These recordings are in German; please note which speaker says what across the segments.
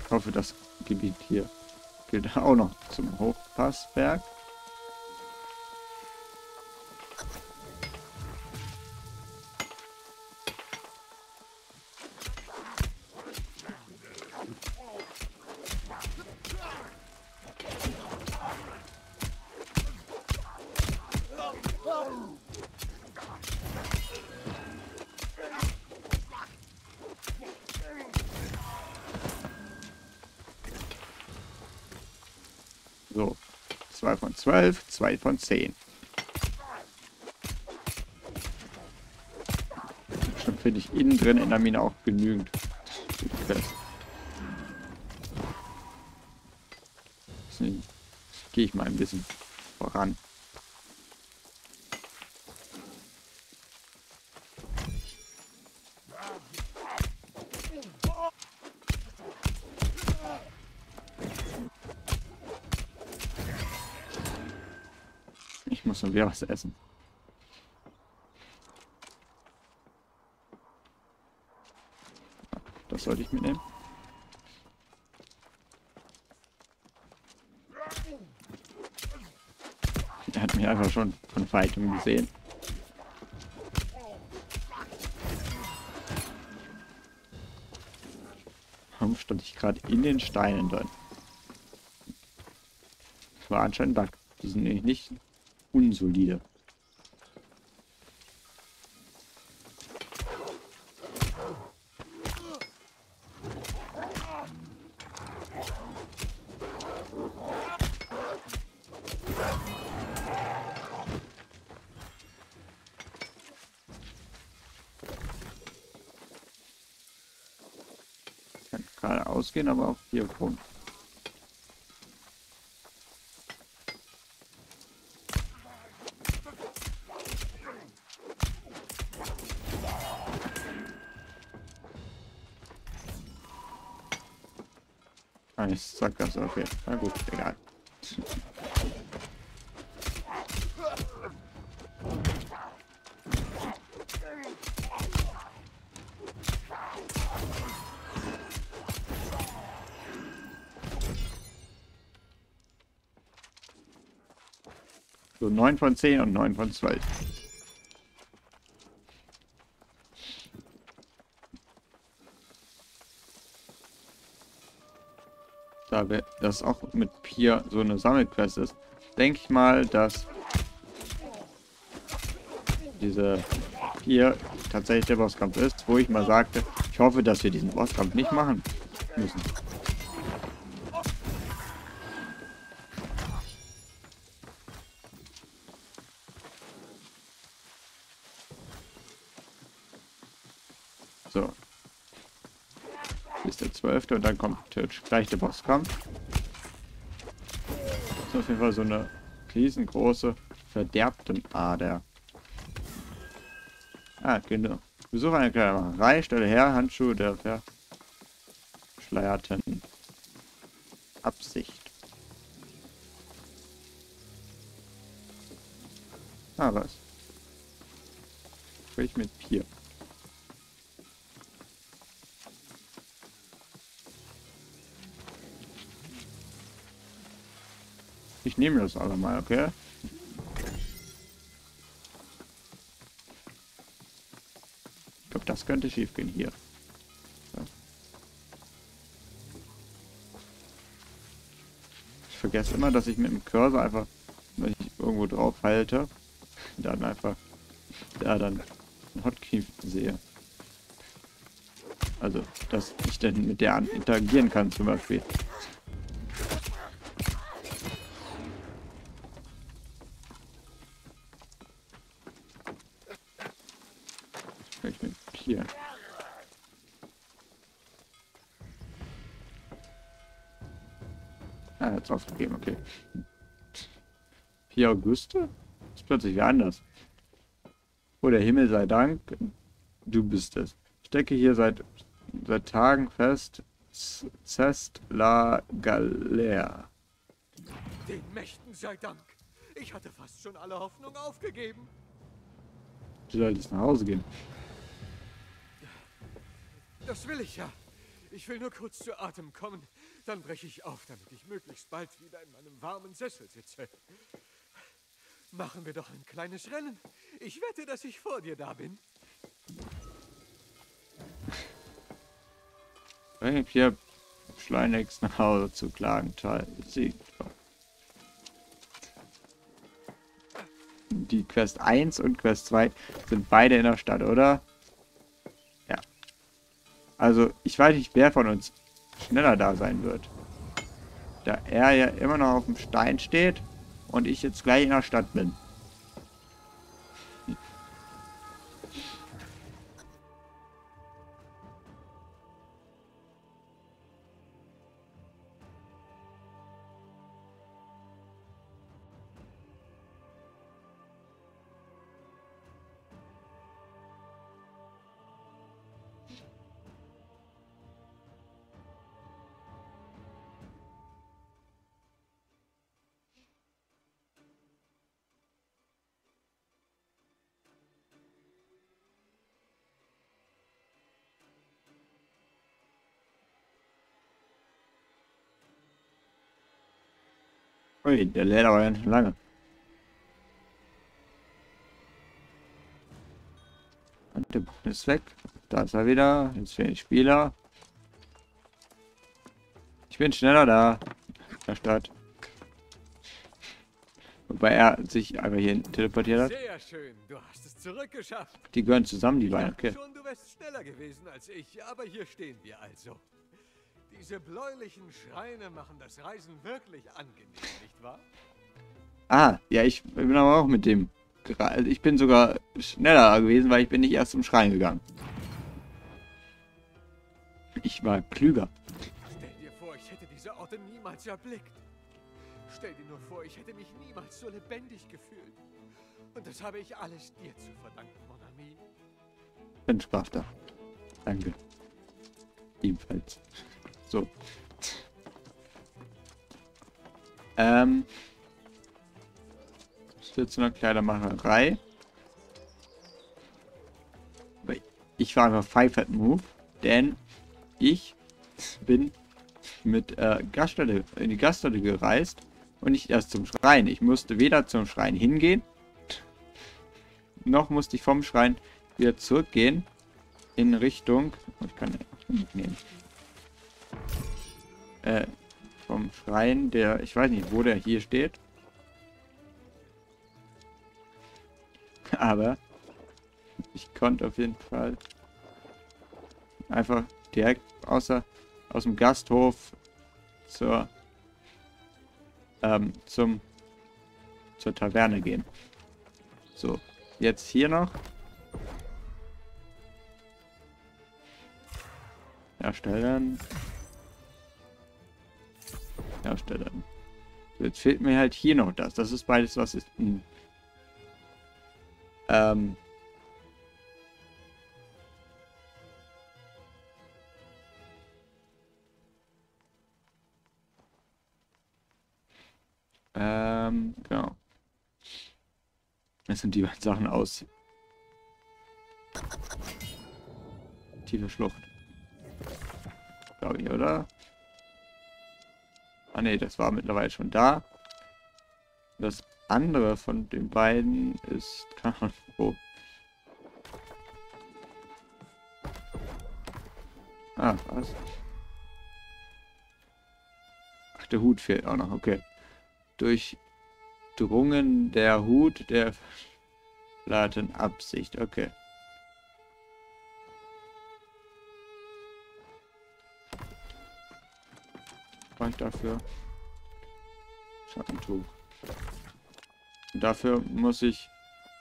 Speaker 1: Ich hoffe, das Gebiet hier gilt auch noch zum Hochpassberg. So, 2 von 12, 2 von 10. Schon finde ich innen drin in der Mine auch genügend fest. Deswegen gehe ich mal ein bisschen voran. Ich muss noch wieder was essen. Das sollte ich mitnehmen. Er hat mich einfach schon von weitem gesehen. Warum stand ich gerade in den Steinen drin? Das war anscheinend Bug. Die sind nämlich nicht unsolide. Kann gerade ausgehen, aber auch hier rum. Ah, ich sag das, okay. Na gut, egal. So, 9 von 10 und 9 von 12. Da das auch mit Pia so eine Sammelquest ist, denke ich mal, dass diese Pia tatsächlich der Bosskampf ist, wo ich mal sagte, ich hoffe, dass wir diesen Bosskampf nicht machen müssen. So. Ist der 12. und dann kommt gleich der Bosskampf. Das ist auf jeden Fall so eine riesengroße verderbte Ader. Ah, genau. Besuche eine kleine Macherei, stelle her Handschuhe der verschleierten Absicht. Ah, was? Sprich mit Pia. Ich nehme das alle mal, okay? Ich glaube, das könnte schief gehen hier. So. Ich vergesse immer, dass ich mit dem Cursor einfach, wenn ich irgendwo drauf halte, dann einfach da dann ein Hotkey sehe. Also, dass ich dann mit der interagieren kann zum Beispiel. Vielleicht mit hier. Ah, jetzt aufgegeben, okay. 4 Auguste? Ist plötzlich wieder anders. Oh, der Himmel sei Dank, du bist es. Stecke hier seit Tagen fest. Cest la Galère.
Speaker 2: Den Mächten sei Dank. Ich hatte fast schon alle Hoffnung aufgegeben.
Speaker 1: Du solltest nach Hause gehen.
Speaker 2: Das will ich ja. Ich will nur kurz zu Atem kommen. Dann breche ich auf, damit ich möglichst bald wieder in meinem warmen Sessel sitze. Machen wir doch ein kleines Rennen. Ich wette, dass ich vor dir da bin.
Speaker 1: Ich habe hier schleunigst nach Hause zu klagen. Toll. Sieg. Die Quest 1 und Quest 2 sind beide in der Stadt, oder? Ja. Also, ich weiß nicht, wer von uns schneller da sein wird. Da er ja immer noch auf dem Stein steht und ich jetzt gleich in der Stadt bin. Ui, der lädt aber ganz schön lange. Und der Boden ist weg. Da ist er wieder. Jetzt fehlen die Spieler. Ich bin schneller da. In der Stadt. Wobei er sich einfach hier teleportiert hat.
Speaker 2: Sehr schön, du hast es zurückgeschafft.
Speaker 1: Die gehören zusammen, die beiden. Okay.
Speaker 2: Schon, du wärst schneller gewesen als ich, aber hier stehen wir also. Diese bläulichen Schreine machen das Reisen wirklich angenehm, nicht wahr?
Speaker 1: Ah, ja, ich bin aber auch mit dem. Also ich bin sogar schneller gewesen, weil ich bin nicht erst zum Schrein gegangen. Ich war klüger.
Speaker 2: Stell dir vor, ich hätte diese Orte niemals erblickt. Stell dir nur vor, ich hätte mich niemals so lebendig gefühlt. Und das habe ich alles dir zu verdanken, mon ami.
Speaker 1: Bin Spaß da. Danke. Ebenfalls. So. Das wird zu einer Kleidermacherei. Aber ich war einfach Five Move, denn ich bin mit Gaststätte in die Gaststätte gereist und nicht erst zum Schrein. Ich musste weder zum Schrein hingehen, noch musste ich vom Schrein wieder zurückgehen in Richtung. Ich kann nicht nehmen. Vom Schrein, der, ich weiß nicht, wo der hier steht. Aber ich konnte auf jeden Fall einfach direkt aus dem Gasthof zur Taverne gehen. So, jetzt hier noch. Erstellen. Herstellen. So, jetzt fehlt mir halt hier noch das. Das ist beides, was ist. Genau. Das sind die beiden Sachen aus. Tiefe Schlucht. Glaube ich, oder? Ah ne, das war mittlerweile schon da. Das andere von den beiden ist... Keine Ahnung, wo. Ah, was? Ach, der Hut fehlt auch noch, okay. Durchdrungen der Hut der verlaten Absicht, okay. Was brauche ich dafür? Schattentuch. Und dafür muss ich...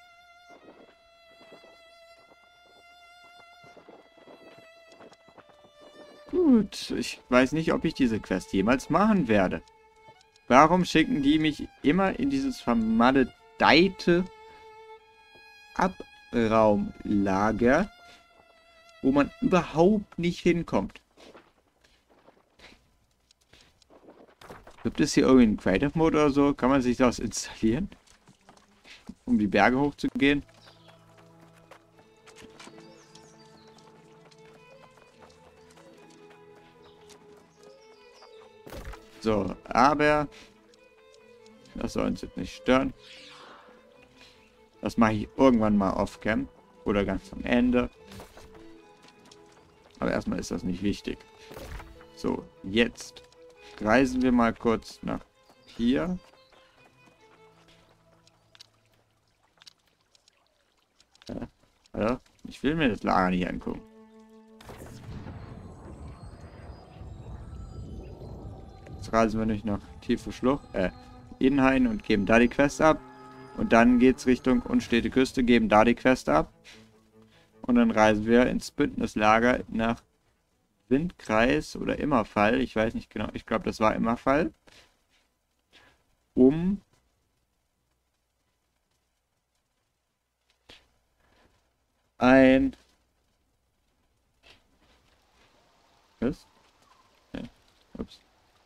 Speaker 1: Gut, ich weiß nicht, ob ich diese Quest jemals machen werde. Warum schicken die mich immer in dieses vermaledeite Abraumlager, wo man überhaupt nicht hinkommt? Gibt es hier irgendwie einen Creative Mode oder so? Kann man sich das installieren? Um die Berge hochzugehen? So, aber das soll uns jetzt nicht stören. Das mache ich irgendwann mal off-cam oder ganz am Ende. Aber erstmal ist das nicht wichtig. So, jetzt reisen wir mal kurz nach hier. Also, ich will mir das Lager nicht angucken. Jetzt reisen wir nicht nach Tiefe Schlucht, Inhain und geben da die Quest ab. Und dann geht's Richtung unstete Küste, geben da die Quest ab. Und dann reisen wir ins Bündnislager nach Windkreis oder Immerfall. Ich weiß nicht genau, ich glaube, das war Immerfall. Um ein... Was? Ja. Ups.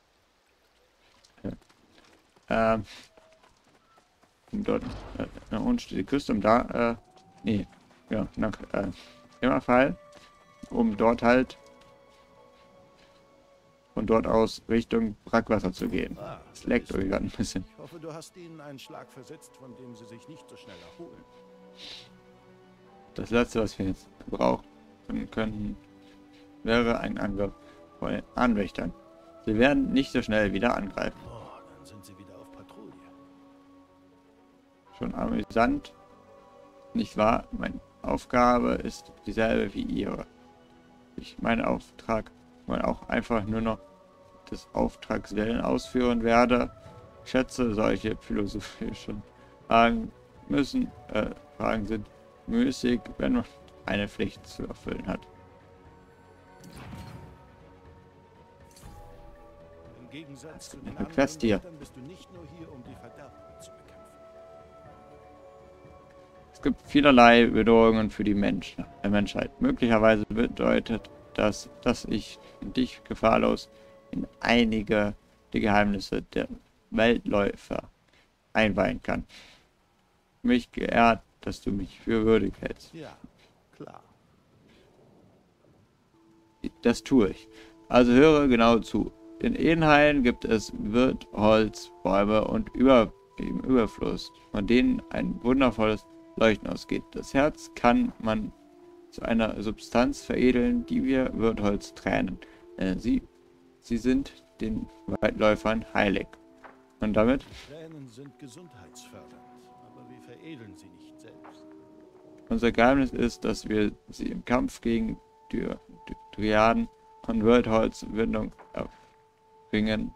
Speaker 1: Ja. Um dort nach unten steht die Küste, um da, nee, ja, nach Immerfall, um dort halt von dort aus Richtung Brackwasser zu gehen. Das leckt euch gerade ein bisschen.
Speaker 3: Ich hoffe, du hast ihnen einen Schlag versetzt, von dem sie sich nicht so schnell erholen.
Speaker 1: Das letzte, was wir jetzt brauchen könnten, wäre ein Angriff von den Anwächtern. Sie werden nicht so schnell wieder angreifen.
Speaker 3: Oh, dann sind sie wieder auf Patrouille.
Speaker 1: Schon amüsant, nicht wahr? Meine Aufgabe ist dieselbe wie ihre. Mein Auftrag, weil auch einfach nur noch des Auftragswillen ausführen werde. Ich schätze, solche philosophischen Fragen sind müßig, wenn man eine Pflicht zu erfüllen hat.
Speaker 3: Im Gegensatz zu den
Speaker 1: Eine Quest hier.
Speaker 3: Richtern bist du nicht nur hier, um die Verderbten zu bekämpfen.
Speaker 1: Es gibt vielerlei Bedrohungen für die Menschheit. Möglicherweise bedeutet das, dass ich dich gefahrlos in einige der Geheimnisse der Weltläufer einweihen kann. Mich geehrt, dass du mich für würdig hältst.
Speaker 3: Ja, klar.
Speaker 1: Das tue ich. Also höre genau zu. In Edenhain gibt es Wirtholzbäume und im Überfluss, von denen ein wundervolles Leuchten ausgeht. Das Herz kann man zu einer Substanz veredeln, die wir Wirtholz trennen. Sie sind den Waldläufern heilig. Und damit?
Speaker 3: Tränen sind gesundheitsfördernd, aber wir veredeln sie nicht selbst.
Speaker 1: Unser Geheimnis ist, dass wir sie im Kampf gegen Dryaden und Wirtholzwindung erringen.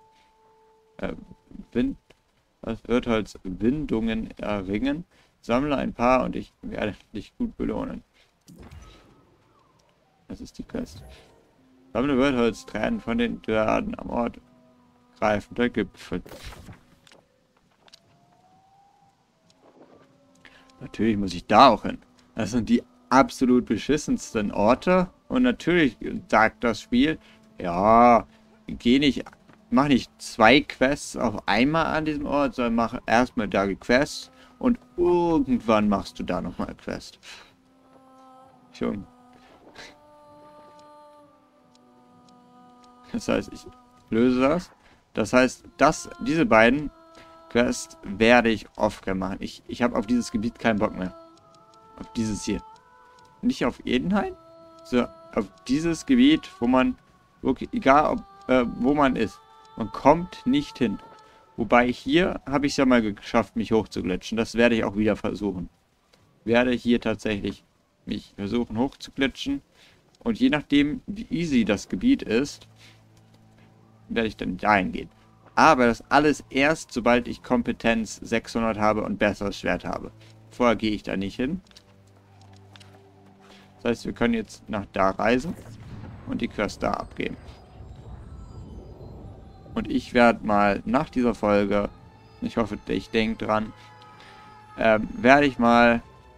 Speaker 1: Wirtholzwindungen erringen. Sammle ein paar und ich werde dich gut belohnen. Das ist die Quest. Sammle Wirtholztränen von den Dryaden am Ort greifender Gipfel. Natürlich muss ich da auch hin. Das sind die absolut beschissensten Orte. Und natürlich sagt das Spiel, ja, mach nicht 2 Quests auf einmal an diesem Ort, sondern mach erstmal da die Quests und irgendwann machst du da nochmal Quest. Schon. Das heißt, ich löse das. Das heißt, diese beiden Quests werde ich off-cam machen. Ich habe auf dieses Gebiet keinen Bock mehr. Auf dieses hier. Nicht auf Edenhain, sondern auf dieses Gebiet, wo man, wirklich, egal wo man ist, man kommt nicht hin. Wobei hier habe ich es ja mal geschafft, mich hochzuglitschen. Das werde ich auch wieder versuchen. Werde hier tatsächlich mich versuchen hochzuglitschen. Und je nachdem, wie easy das Gebiet ist, werde ich dann dahin gehen. Aber das alles erst, sobald ich Kompetenz 600 habe und besseres Schwert habe. Vorher gehe ich da nicht hin. Das heißt, wir können jetzt nach da reisen und die Quest da abgeben. Und ich werde mal nach dieser Folge, ich hoffe, ich denke dran, werde ich mal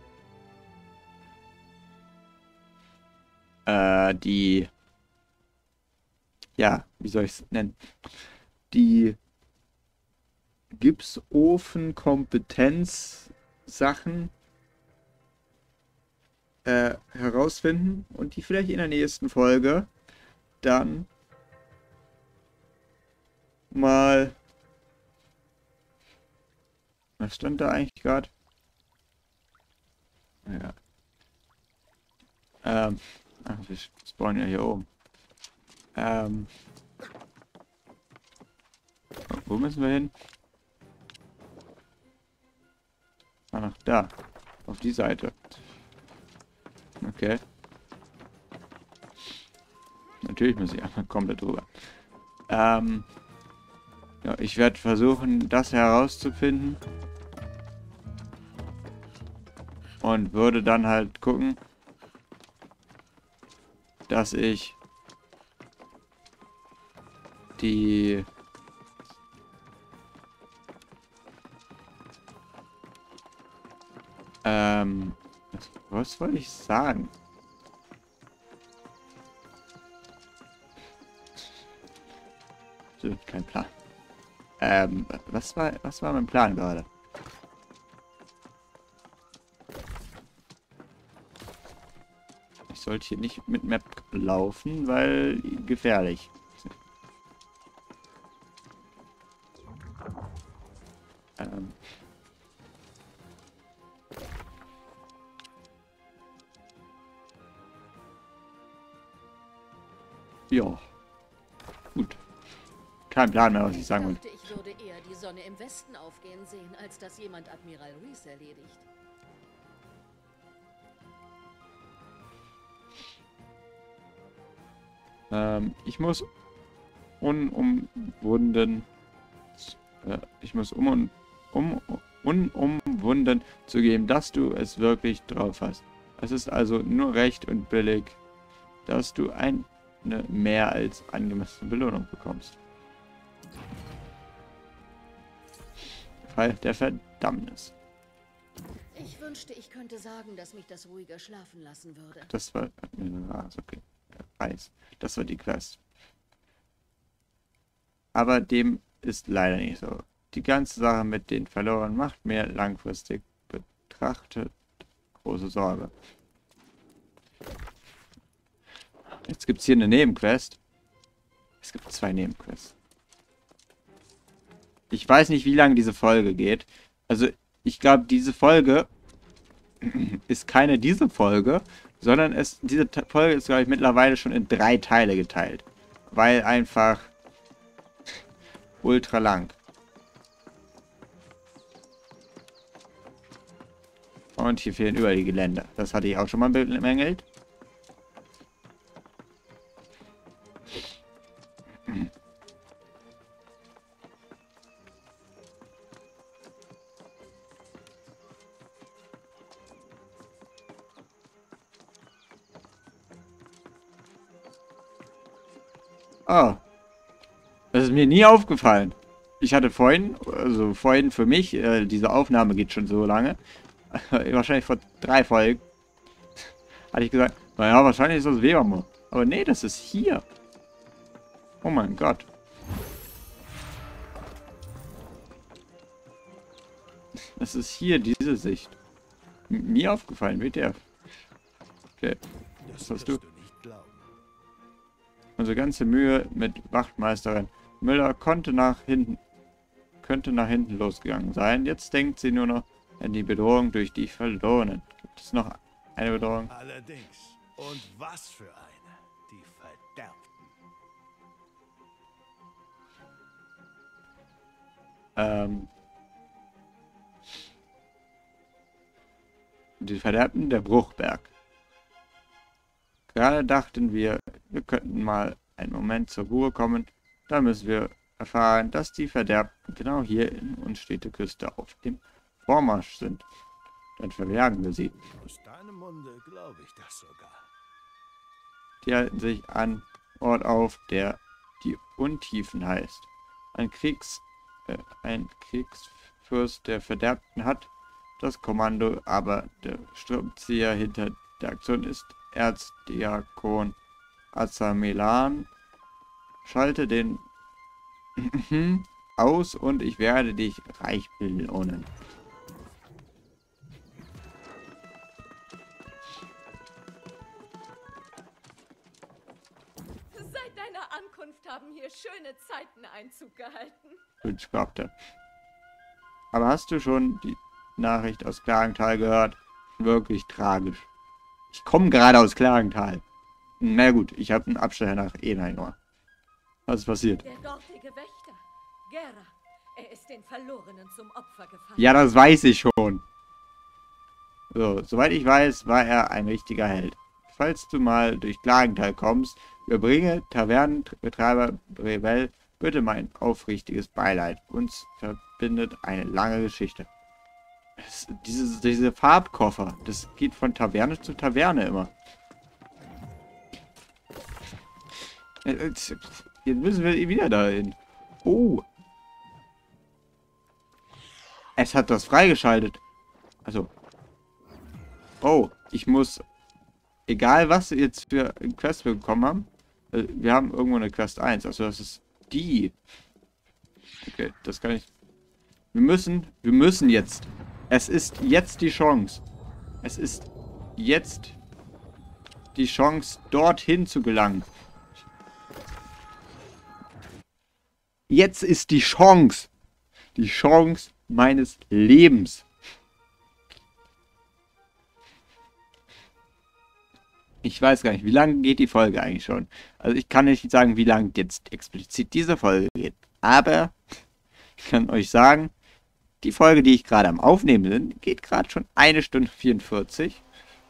Speaker 1: wie soll ich es nennen? Die Gipsofen-Kompetenz-Sachen herausfinden und die vielleicht in der nächsten Folge dann mal... Was stand da eigentlich gerade? Ja. Ach, wir spawnen ja hier oben. Wo müssen wir hin? Ah, nach da. Auf die Seite. Okay. Natürlich muss ich einmal komplett drüber. Ja, ich werde versuchen, das herauszufinden. Und würde dann halt gucken, dass ich die was wollte ich sagen? So, kein Plan. Was war mein Plan gerade? Ich sollte hier nicht mit Map laufen, weil gefährlich. Ja. Gut. Kein Plan mehr, was ich sagen wollte.
Speaker 4: Ich würde eher die Sonne im Westen aufgehen sehen, als dass jemand Admiral Reese erledigt.
Speaker 1: Ich muss unumwunden unumwunden zugeben, dass du es wirklich drauf hast. Es ist also nur recht und billig, dass du eine mehr als angemessene Belohnung bekommst. Fall der Verdammnis.
Speaker 4: Ich wünschte, ich könnte sagen, dass mich das ruhiger schlafen lassen würde.
Speaker 1: Das war... okay. Weiß. Das war die Quest. Aber dem ist leider nicht so. Die ganze Sache mit den Verloren macht mir langfristig betrachtet große Sorge. Jetzt gibt es hier eine Nebenquest. Es gibt 2 Nebenquests. Ich weiß nicht, wie lange diese Folge geht. Also, ich glaube, diese Folge ist keine diese Folge, sondern diese Folge ist, glaube ich, mittlerweile schon in 3 Teile geteilt. Weil einfach ultra lang. Und hier fehlen überall die Geländer. Das hatte ich auch schon mal bemängelt. Oh. Das ist mir nie aufgefallen. Ich hatte vorhin, also vorhin für mich, diese Aufnahme geht schon so lange, wahrscheinlich vor 3 Folgen, hatte ich gesagt, naja, wahrscheinlich ist das Webermoor. Aber nee, das ist hier. Oh mein Gott. Das ist hier, diese Sicht. Mir aufgefallen, WTF. Okay, was hast du? Unsere ganze Mühe mit Wachtmeisterin Müller könnte nach hinten losgegangen sein. Jetzt denkt sie nur noch an die Bedrohung durch die Verlorenen. Gibt es noch eine Bedrohung?
Speaker 3: Allerdings. Und was für eine? Die Verderbten.
Speaker 1: Die Verderbten der Bruchberg. Gerade dachten wir könnten mal einen Moment zur Ruhe kommen. Da müssen wir erfahren, dass die Verderbten genau hier in unstete Küste auf dem Vormarsch sind. Dann verbergen wir sie.
Speaker 3: Aus deinem Munde glaube ich das sogar.
Speaker 1: Die halten sich an Ort auf, der die Untiefen heißt. Ein Kriegsfürst der Verderbten hat das Kommando, aber der Strippenzieher hinter der Aktion ist Erzdiakon Azamelan. Schalte den aus und ich werde dich reich belohnen.
Speaker 5: Seit deiner Ankunft haben hier schöne schöne Zeiten Einzug gehalten.
Speaker 1: Und schwappte. Aber hast du schon die Nachricht aus Klagental gehört? Wirklich tragisch. Ich komme gerade aus Klagental. Na gut, ich habe einen Abstecher nach Enheim gemacht. Was ist passiert?
Speaker 5: Der dortige Wächter, Gera, er ist den Verlorenen zum Opfer gefallen.
Speaker 1: Ja, das weiß ich schon. So, soweit ich weiß, war er ein richtiger Held. Falls du mal durch Klagental kommst, überbringe Tavernenbetreiber Brevel bitte mein aufrichtiges Beileid. Uns verbindet eine lange Geschichte. Diese Farbkoffer, das geht von Taverne zu Taverne immer. Jetzt müssen wir wieder dahin. Oh. Es hat das freigeschaltet. Also. Oh, ich muss... Egal, was wir jetzt für Quest bekommen haben. Wir haben irgendwo eine Quest 1. Also das ist die. Okay, das kann ich... Wir müssen jetzt. Es ist jetzt die Chance. Es ist jetzt die Chance, dorthin zu gelangen. Jetzt ist die Chance. Die Chance meines Lebens. Ich weiß gar nicht, wie lange geht die Folge eigentlich schon? Also ich kann nicht sagen, wie lange jetzt explizit diese Folge geht. Aber ich kann euch sagen, die Folge, die ich gerade am Aufnehmen bin, geht gerade schon 1 Stunde 44.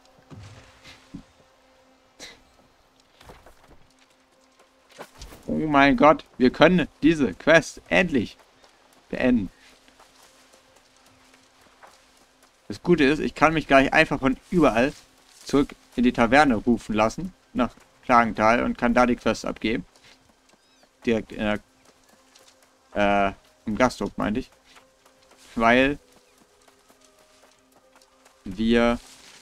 Speaker 1: Oh mein Gott, wir können diese Quest endlich beenden. Das Gute ist, ich kann mich gleich einfach von überall zurück in die Taverne rufen lassen, nach Klagental, und kann da die Quest abgeben. Direkt in der, im Gasthof, meinte ich. Weil wir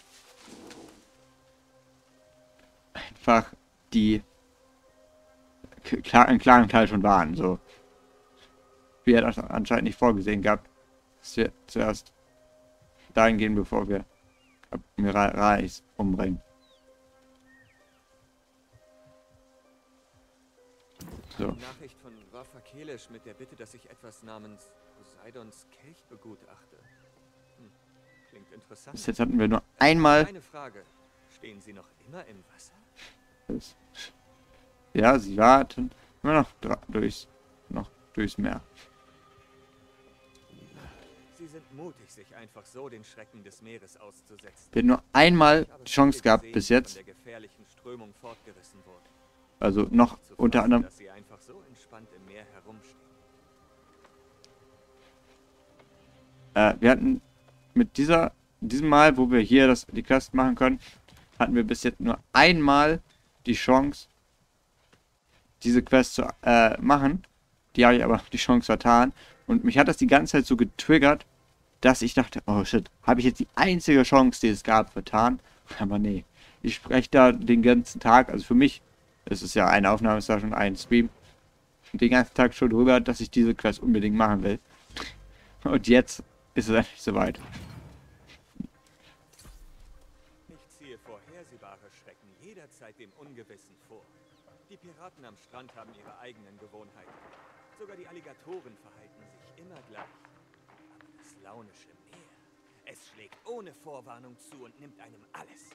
Speaker 1: einfach die in Klagental schon waren, so. Wir hatten das anscheinend nicht vorgesehen gehabt, dass wir zuerst dahin gehen, bevor wir Mirais umbringen. So.
Speaker 2: Eine Nachricht von Wafa Kelesh mit der Bitte, dass ich etwas namens Poseidons Kelch begutachte. Klingt interessant.
Speaker 1: Bis jetzt hatten wir nur einmal...
Speaker 2: Eine Frage. Stehen Sie noch immer im Wasser?
Speaker 1: Ja, sie warten immer noch durchs Meer.
Speaker 2: Sie sind mutig, sich einfach so den Schrecken des Meeres auszusetzen.
Speaker 1: Wir haben nur einmal
Speaker 2: Aber
Speaker 1: die Chance gehabt
Speaker 2: gesehen,
Speaker 1: bis
Speaker 2: von
Speaker 1: jetzt.
Speaker 2: der gefährlichen Strömung fortgerissen wurden.
Speaker 1: Also noch
Speaker 2: Zu
Speaker 1: unter
Speaker 2: fassen,
Speaker 1: anderem...
Speaker 2: dass sie einfach so entspannt im Meer herumstehen.
Speaker 1: Wir hatten mit diesem Mal, wo wir hier die Quest machen können, hatten wir bis jetzt nur einmal die Chance, diese Quest zu machen. Die habe ich aber die Chance vertan. Und mich hat das die ganze Zeit so getriggert, dass ich dachte, oh shit, habe ich jetzt die einzige Chance, die es gab, vertan? Aber nee, ich spreche da den ganzen Tag, also für mich, es ist ja eine Aufnahme, ist da schon ein Stream, den ganzen Tag schon drüber, dass ich diese Quest unbedingt machen will. Und jetzt ist es endlich soweit.
Speaker 2: Ich ziehe vorhersehbare Schrecken jederzeit dem Ungewissen vor. Die Piraten am Strand haben ihre eigenen Gewohnheiten. Sogar die Alligatoren verhalten sich immer gleich. Aber das launische Meer, es schlägt ohne Vorwarnung zu und nimmt einem alles.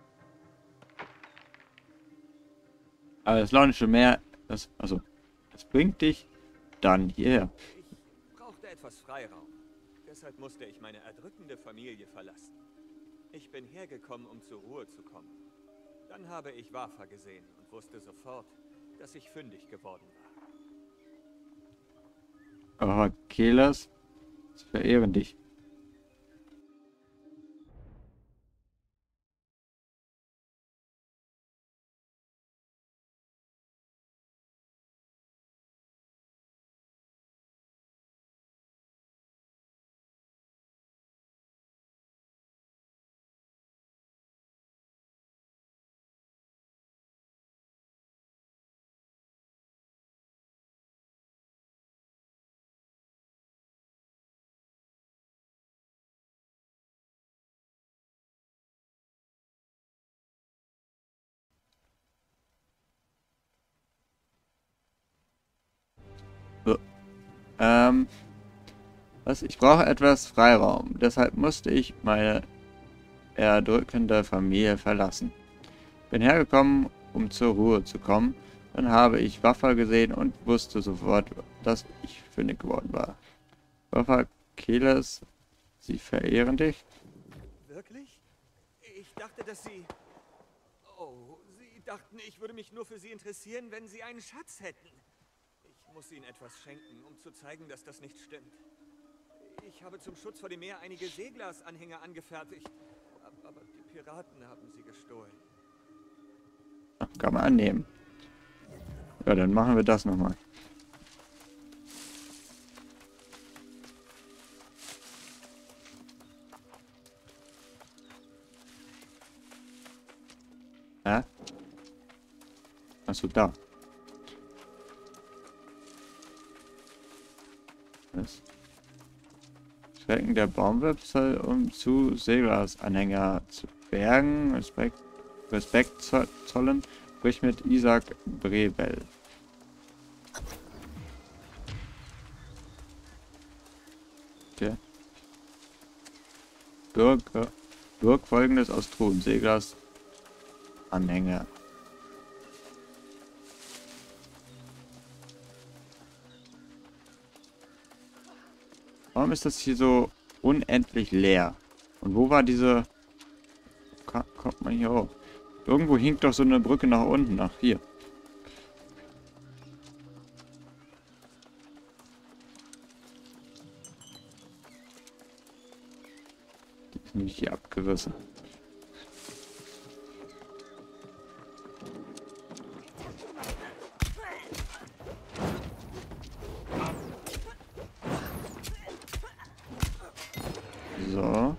Speaker 1: Aber das launische Meer, das bringt dich dann hierher.
Speaker 2: Ich brauchte etwas Freiraum. Deshalb musste ich meine erdrückende Familie verlassen. Ich bin hergekommen, um zur Ruhe zu kommen. Dann habe ich Wafa gesehen und wusste sofort, dass ich fündig geworden war.
Speaker 1: Oh, Kehlers, sie verehren dich. Was? Ich brauche etwas Freiraum. Deshalb musste ich meine erdrückende Familie verlassen. Bin hergekommen, um zur Ruhe zu kommen. Dann habe ich Waffa gesehen und wusste sofort, dass ich fündig geworden war. Waffa, Keles, sie verehren dich.
Speaker 2: Wirklich? Ich dachte, dass Sie... Oh, Sie dachten, ich würde mich nur für Sie interessieren, wenn Sie einen Schatz hätten. Ich muss Ihnen etwas schenken, um zu zeigen, dass das nicht stimmt. Ich habe zum Schutz vor dem Meer einige Seeglasanhänger angefertigt. Aber die Piraten haben sie gestohlen.
Speaker 1: Kann man annehmen. Ja, dann machen wir das nochmal. Hä? Achso, da. Was? Schrecken der Baumwipfel, um zu Seeglasanhänger zu bergen. Respekt zollen. Sprich mit Isaac Brebel. Okay. Bürg folgendes aus Truhen. Seeglasanhänger. Warum ist das hier so unendlich leer? Und wo war diese... Kommt man hier hoch? Irgendwo hinkt doch so eine Brücke nach unten. Ach, hier. Die ist nämlich hier abgerissen. So.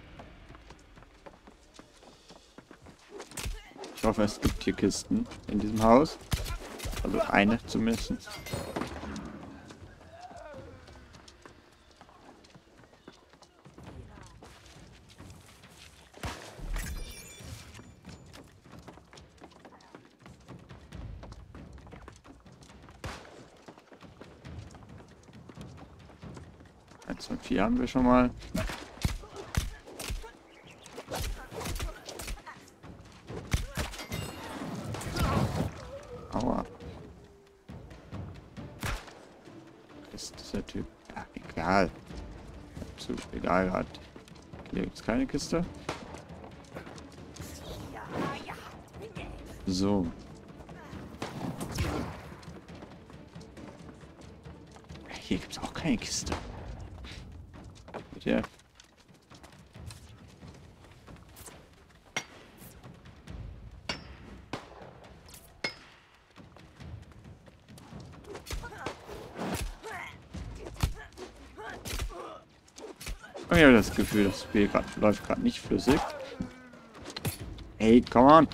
Speaker 1: Ich hoffe, es gibt hier Kisten in diesem Haus. Also eine zumindest. Eins und 4 haben wir schon mal. Aua. Ist dieser Typ? Ja, egal. Absolut egal gerade. Hier gibt es keine Kiste. So. Hier gibt es auch keine Kiste. Hier. Ich habe das Gefühl, das Spiel läuft gerade nicht flüssig. Hey, come on!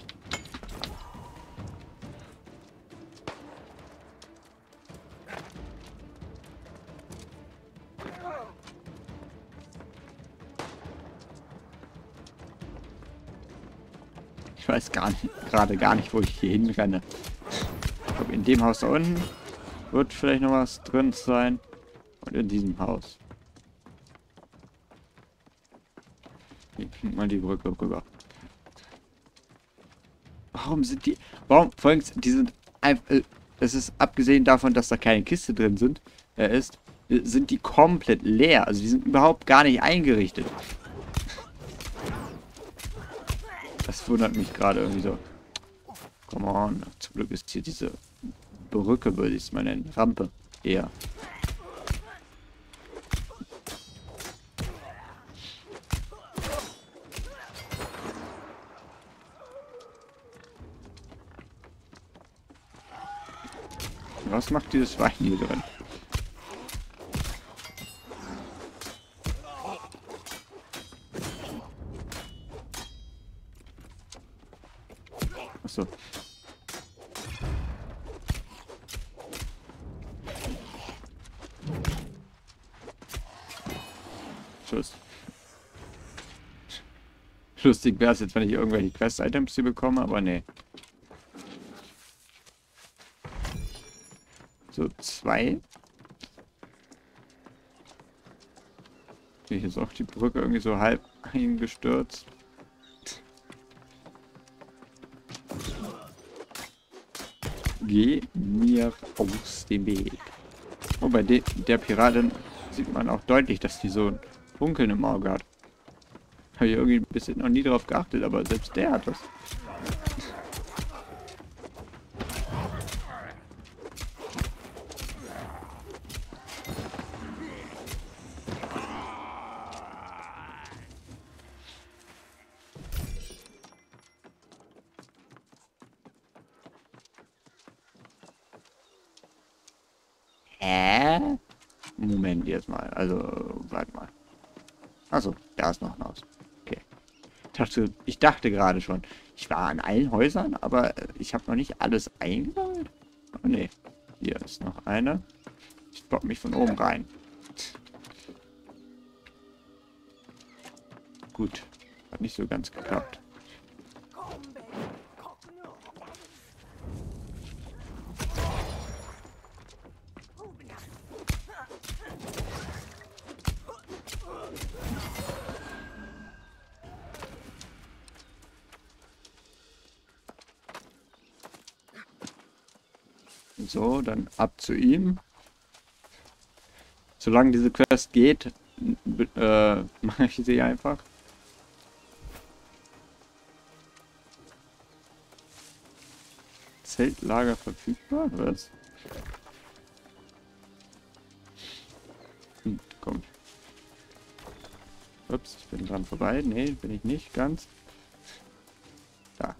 Speaker 1: Ich weiß gerade gar nicht, wo ich hier hinrenne. Ich glaube, in dem Haus da unten wird vielleicht noch was drin sein. Und in diesem Haus. Hier klingt mal die Brücke rüber. Warum folgendes, die sind einfach, es ist abgesehen davon, dass da keine Kiste drin sind, sind die komplett leer. Also die sind überhaupt gar nicht eingerichtet. Das wundert mich gerade irgendwie so. Come on. Zum Glück ist hier diese Brücke, würde ich es mal nennen. Rampe eher. Was macht dieses Schwein hier drin? Achso. Tschüss. Lustig wäre es jetzt, wenn ich irgendwelche Quest-Items hier bekomme, aber nee. So, 2. Hier ist auch die Brücke irgendwie so halb eingestürzt. Geh mir aus dem Weg. Oh, bei der Piratin sieht man auch deutlich, dass die so ein Funkeln im Auge hat. Habe ich irgendwie ein bisschen noch nie drauf geachtet, aber selbst der hat das. Moment jetzt mal. Also, warte mal. Achso, da ist noch ein Haus. Okay. Ich dachte gerade schon, ich war an allen Häusern, aber ich habe noch nicht alles eingesammelt. Oh ne, hier ist noch eine. Ich bock mich von oben rein. Gut, hat nicht so ganz geklappt. So, dann ab zu ihm. Solange diese Quest geht, mache ich sie einfach. Zeltlager verfügbar? Was? Komm. Ups, ich bin dran vorbei. Nee, bin ich nicht ganz. Da.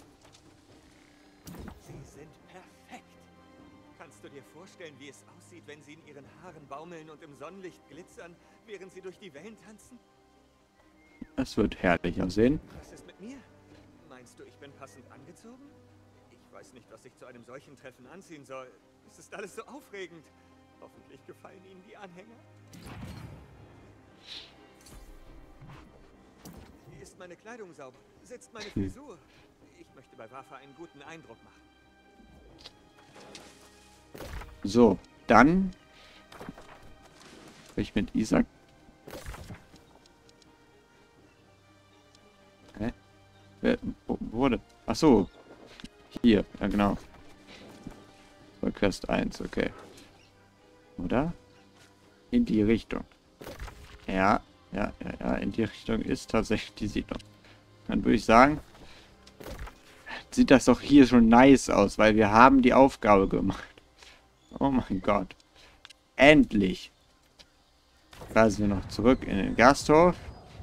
Speaker 2: Sie sind perfekt. Kannst du dir vorstellen, wie es aussieht, wenn sie in ihren Haaren baumeln und im Sonnenlicht glitzern, während sie durch die Wellen tanzen?
Speaker 1: Es wird herrlich aussehen.
Speaker 2: Was ist mit mir? Meinst du, ich bin passend angezogen? Ich weiß nicht, was ich zu einem solchen Treffen anziehen soll. Es ist alles so aufregend. Hoffentlich gefallen Ihnen die Anhänger. Ist meine Kleidung sauber? Sitzt meine Frisur? Ich möchte bei Wafa einen guten Eindruck machen.
Speaker 1: So, dann ich mit Isaac. Hä? Wer wurde? Ach so. Hier, ja genau. Bei Quest 1, okay. Oder? In die Richtung. Ja, in die Richtung ist tatsächlich die Siedlung. Dann würde ich sagen, sieht das doch hier schon nice aus, weil wir haben die Aufgabe gemacht. Oh mein Gott. Endlich. Reisen wir noch zurück in den Gasthof.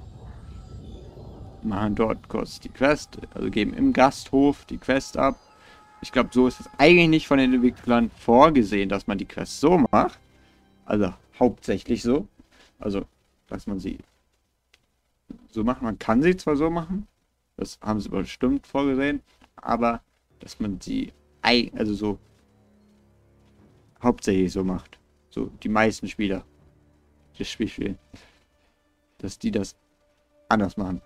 Speaker 1: Machen dort kurz die Quest, also geben im Gasthof die Quest ab. Ich glaube, so ist es eigentlich nicht von den Entwicklern vorgesehen, dass man die Quest so macht. Also hauptsächlich so. Also, dass man sie so macht. Man kann sie zwar so machen, das haben sie bestimmt vorgesehen, aber dass man sie also so hauptsächlich so macht. So die meisten Spieler das Spiel spielen. Dass die das anders machen.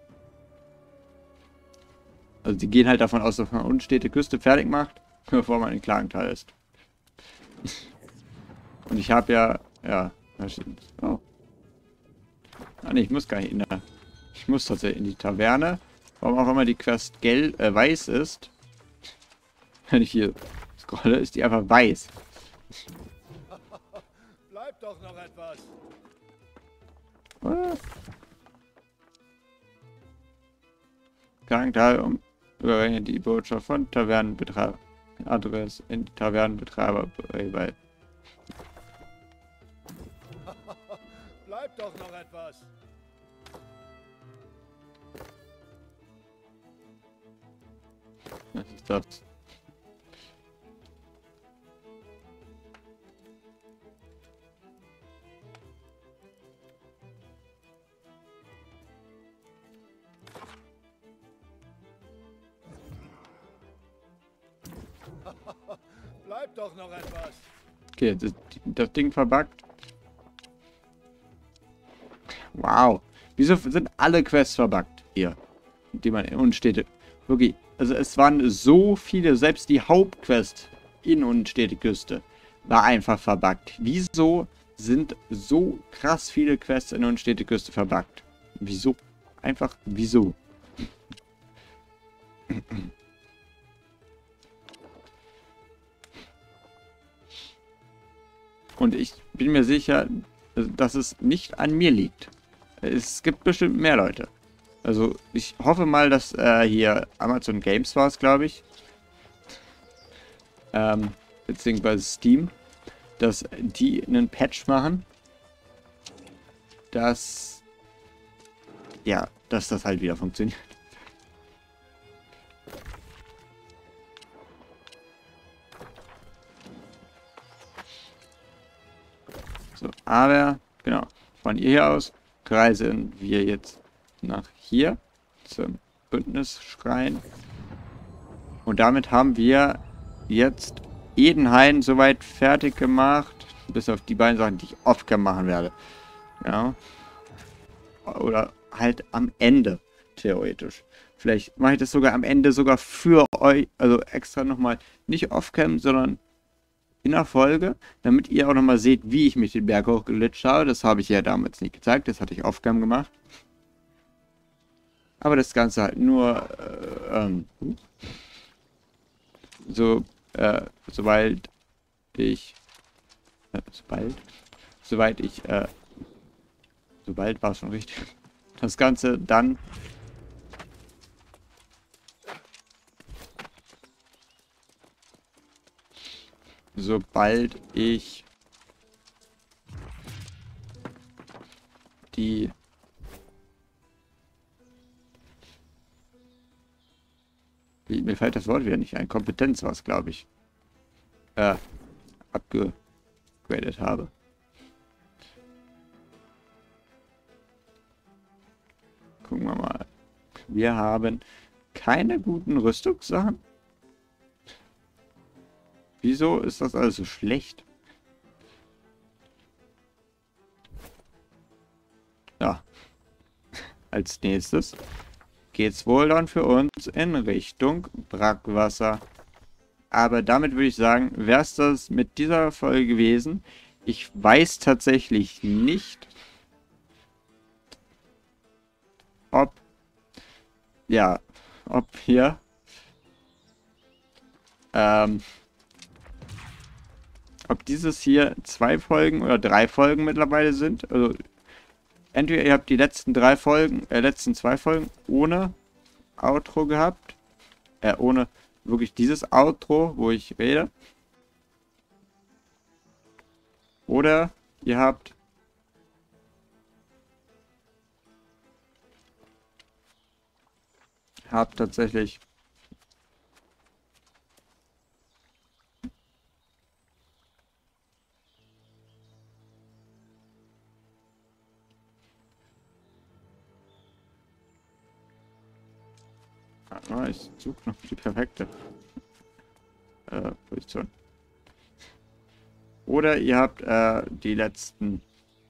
Speaker 1: Also die gehen halt davon aus, dass man unstete Küste fertig macht, bevor man in Klagental ist. Und ich habe ja, da steht, oh. Ah ne, ich muss gar nicht in der, ich muss tatsächlich in die Taverne. Warum auch immer die Quest weiß ist. Wenn ich hier scrolle, ist die einfach weiß.
Speaker 3: Bleibt doch noch etwas.
Speaker 1: Klagental überrechnet die Botschaft von Tavernenbetreiber. Adresse in Tavernenbetreiber.
Speaker 3: Bleibt doch noch etwas.
Speaker 1: Was ist das?
Speaker 3: Bleibt doch noch etwas.
Speaker 1: Okay, das Ding verbuggt. Wow. Wieso sind alle Quests verbuggt hier? Die man in Unstete. Wirklich. Also es waren so viele, selbst die Hauptquest in Unstete Küste war einfach verbuggt. Wieso sind so krass viele Quests in unstete Küste verbuggt. Wieso? Einfach wieso? Und ich bin mir sicher, dass es nicht an mir liegt. Es gibt bestimmt mehr Leute. Also ich hoffe mal, dass hier Amazon Games war es, glaube ich. Beziehungsweise Steam. Dass die einen Patch machen. Dass... Ja, dass das halt wieder funktioniert. So, aber, genau, von hier aus reisen wir jetzt nach hier zum Bündnisschrein. Und damit haben wir jetzt Edenhain soweit fertig gemacht. Bis auf die beiden Sachen, die ich off-cam machen werde. Ja. Oder halt am Ende, theoretisch. Vielleicht mache ich das sogar am Ende sogar für euch, also extra nochmal nicht off-cam, sondern in der Folge, damit ihr auch nochmal seht, wie ich mich den Berg hochgelitscht habe. Das habe ich ja damals nicht gezeigt, das hatte ich off-cam gemacht. Aber das Ganze halt nur, sobald ich, sobald war es schon richtig, das Ganze dann sobald ich die mir fällt das Wort wieder nicht ein. Kompetenz war es, glaube ich. Abgegradet habe. Gucken wir mal. Wir haben keine guten Rüstungssachen. Wieso ist das alles so schlecht? Ja. Als nächstes geht's wohl dann für uns in Richtung Brackwasser. Aber damit würde ich sagen, wäre es das mit dieser Folge gewesen. Ich weiß tatsächlich nicht, ob hier ob dieses hier 2 Folgen oder 3 Folgen mittlerweile sind. Also entweder ihr habt die letzten 2 Folgen ohne Outro gehabt. Ohne wirklich dieses Outro, wo ich rede. Oder ihr habt tatsächlich ich suche noch die perfekte Position. Oder ihr habt die letzten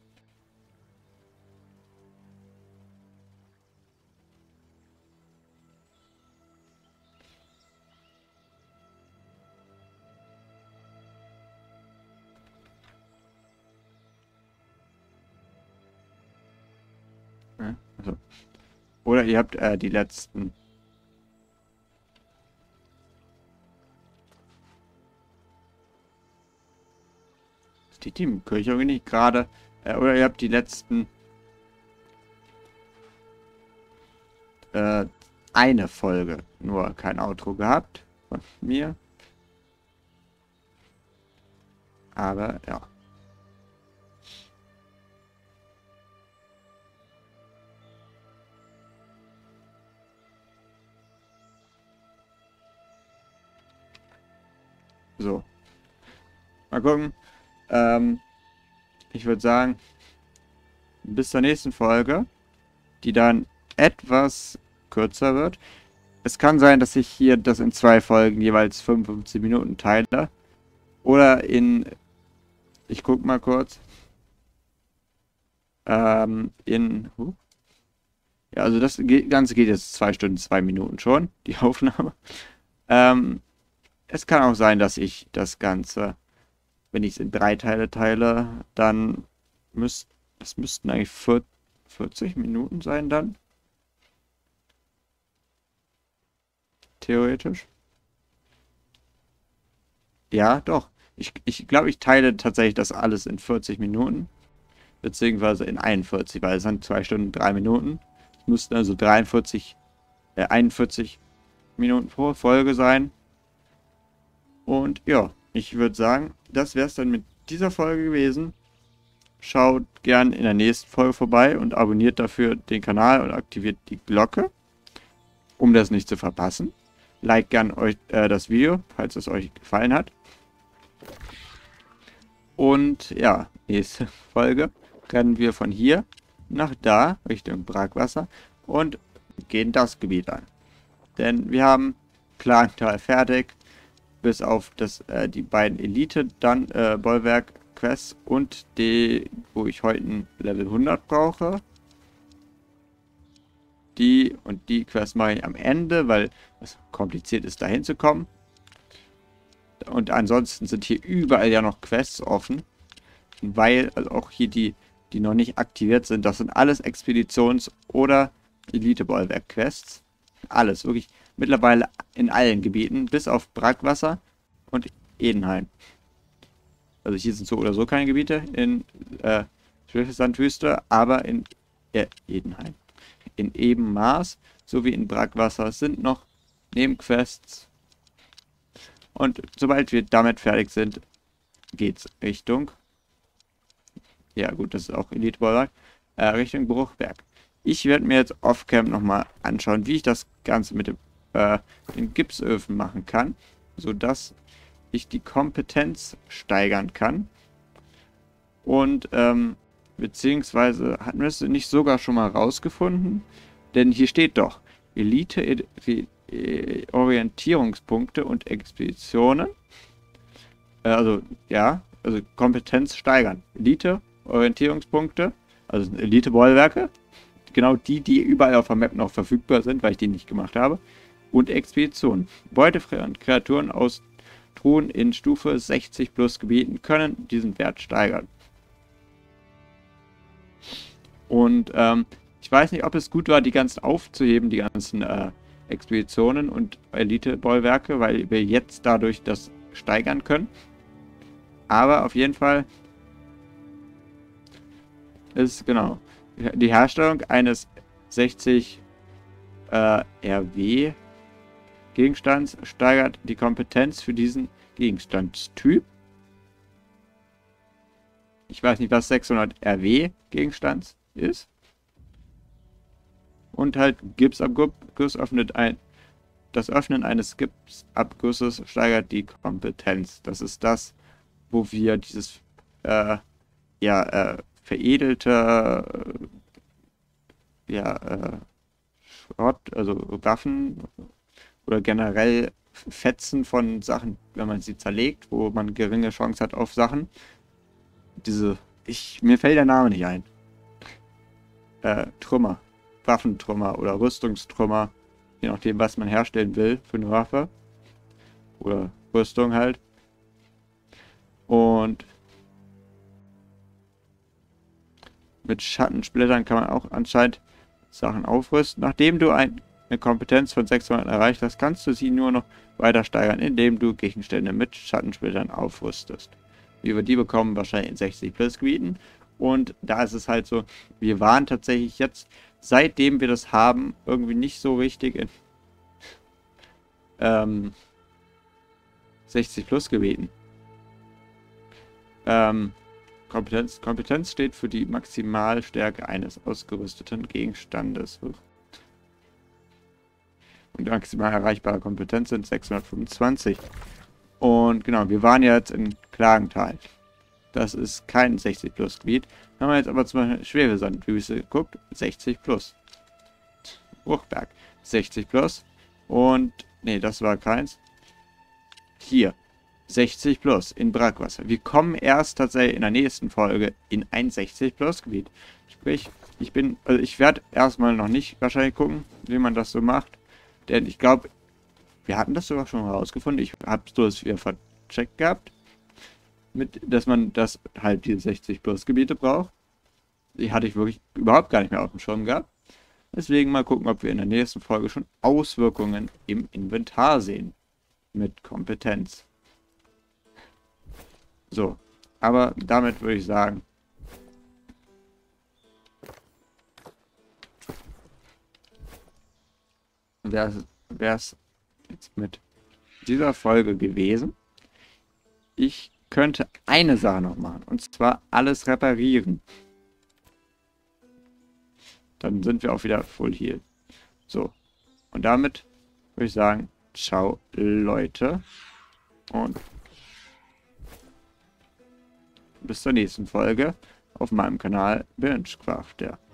Speaker 1: also. Oder ihr habt die letzten die Teamkirche irgendwie nicht gerade. Oder ihr habt die letzten eine Folge nur kein Outro gehabt von mir. Aber ja. So. Mal gucken. Ich würde sagen, bis zur nächsten Folge, die dann etwas kürzer wird. Es kann sein, dass ich hier das in 2 Folgen jeweils 55 Minuten teile. Oder ich guck mal kurz. Ja, also das Ganze geht jetzt 2 Stunden, 2 Minuten schon, die Aufnahme. Es kann auch sein, dass ich das Ganze wenn ich es in 3 Teile teile, dann das müssten eigentlich 40 Minuten sein dann. Theoretisch. Ja, doch. Ich glaube, ich teile tatsächlich das alles in 40 Minuten. Beziehungsweise in 41, weil es sind 2 Stunden 3 Minuten. Es müssten also 41 Minuten pro Folge sein. Und ja, ich würde sagen, das wäre es dann mit dieser Folge gewesen. Schaut gern in der nächsten Folge vorbei und abonniert dafür den Kanal und aktiviert die Glocke, um das nicht zu verpassen. Like gern euch das Video, falls es euch gefallen hat. Und ja, nächste Folge rennen wir von hier nach da, Richtung Brackwasser, und gehen das Gebiet an. Denn wir haben Klagental fertig, bis auf die beiden Elite-Bollwerk-Quests und die, wo ich heute ein Level 100 brauche. Die und die Quests mache ich am Ende, weil es kompliziert ist, da hinzukommen. Und ansonsten sind hier überall ja noch Quests offen, weil also auch hier die noch nicht aktiviert sind, das sind alles Expeditions- oder Elite-Bollwerk-Quests. Alles, wirklich mittlerweile in allen Gebieten, bis auf Brackwasser und Edenheim. Also hier sind so oder so keine Gebiete in Schwefelsandwüste, aber in Edenheim. In Ebenmaß sowie in Brackwasser sind noch Nebenquests. Und sobald wir damit fertig sind, geht's Richtung, ja gut, das ist auch Elite-Bollwerk, Richtung Bruchberg. Ich werde mir jetzt off-cam nochmal anschauen, wie ich das Ganze mit den Gipsöfen machen kann, sodass ich die Kompetenz steigern kann. Und beziehungsweise hatten wir es nicht sogar schon mal rausgefunden? Denn hier steht doch Elite Orientierungspunkte und Expeditionen. Also ja, also Kompetenz steigern. Elite Orientierungspunkte, also Elite-Bollwerke. Genau die überall auf der Map noch verfügbar sind, weil ich die nicht gemacht habe. Und Expeditionen. Beutefreie Kreaturen aus Truhen in Stufe 60 plus Gebieten können diesen Wert steigern. Und ich weiß nicht, ob es gut war, die ganzen aufzuheben, die ganzen Expeditionen und Elite-Bollwerke, weil wir jetzt dadurch das steigern können. Aber auf jeden Fall ist genau die Herstellung eines 60 RW Gegenstands steigert die Kompetenz für diesen Gegenstandstyp. Ich weiß nicht, was 600 RW Gegenstands ist. Und halt Gipsabguss öffnet das Öffnen eines Gipsabgusses steigert die Kompetenz. Das ist das, wo wir dieses veredelte Schrott, also Waffen oder generell Fetzen von Sachen, wenn man sie zerlegt, wo man geringe Chance hat auf Sachen. Mir fällt der Name nicht ein. Trümmer. Waffentrümmer oder Rüstungstrümmer. Je nachdem, was man herstellen will für eine Waffe. Oder Rüstung halt. Und mit Schattensplittern kann man auch anscheinend Sachen aufrüsten. Nachdem du eine Kompetenz von 600 erreicht hast, kannst du sie nur noch weiter steigern, indem du Gegenstände mit Schattensplittern aufrüstest. Wie wir die bekommen, wahrscheinlich in 60 plus Gebieten. Und da ist es halt so, wir waren tatsächlich jetzt, seitdem wir das haben, irgendwie nicht so richtig in 60 plus Gebieten. Kompetenz steht für die Maximalstärke eines ausgerüsteten Gegenstandes. Und maximal erreichbare Kompetenz sind 625. Und genau, wir waren jetzt in Klagental. Das ist kein 60 plus Gebiet. Wenn man jetzt aber zum Beispiel Schwefelsandwüste guckt, 60 plus. Bruchberg, 60 plus. Und, nee, das war keins. Hier, 60 plus in Brackwasser. Wir kommen erst tatsächlich in der nächsten Folge in ein 60 plus Gebiet. Sprich, ich werde erstmal noch nicht wahrscheinlich gucken, wie man das so macht. Denn ich glaube, wir hatten das sogar schon herausgefunden. Ich habe es wieder vercheckt gehabt. dass man das halt diese 60 plus Gebiete braucht. Die hatte ich wirklich überhaupt gar nicht mehr auf dem Schirm gehabt. Deswegen mal gucken, ob wir in der nächsten Folge schon Auswirkungen im Inventar sehen. Mit Kompetenz. So, aber damit würde ich sagen, wäre es jetzt mit dieser Folge gewesen. Ich könnte eine Sache noch machen, und zwar alles reparieren. Dann sind wir auch wieder full heal. So, und damit würde ich sagen, ciao Leute und bis zur nächsten Folge auf meinem Kanal BingeCrafter.